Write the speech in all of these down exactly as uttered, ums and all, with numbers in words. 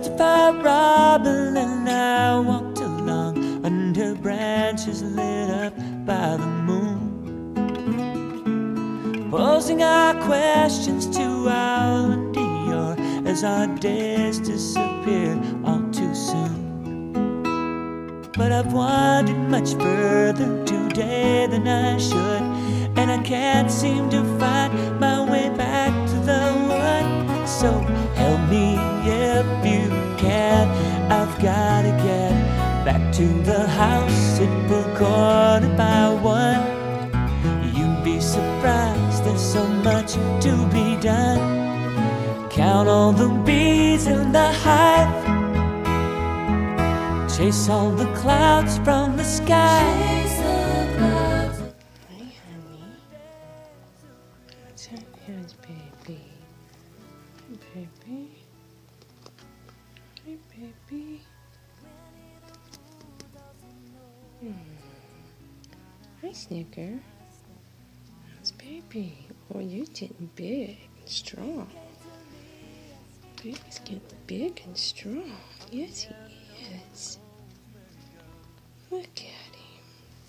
Christopher Robin and I walked along under branches lit up by the moon, posing our questions to our Dior as our days disappeared all too soon. But I've wandered much further today than I should, and I can't seem to find my way back to the wood. So help me if you can, I've gotta get back to the house at Bucor by one. You'd be surprised, there's so much to be done. Count all the bees in the hive, chase all the clouds from the sky. Chase the clouds. Hi, honey. What's that? Here's baby. Hi, baby. Hi, baby. Hmm. Hi, Snicker. How's baby? Oh, you're getting big and strong. Baby's getting big and strong. Yes, he is. Look at him.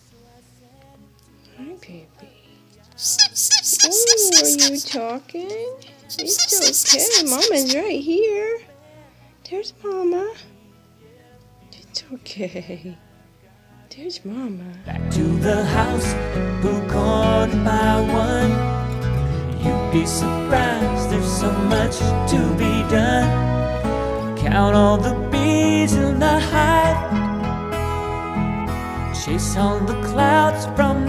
Hi, baby. Oh, are you talking? It's okay. Mama's right here. There's Mama. It's okay. There's Mama. Back to the house, Bucor by one. You'd be surprised, there's so much to be done. Count all the bees in the hive, chase all the clouds from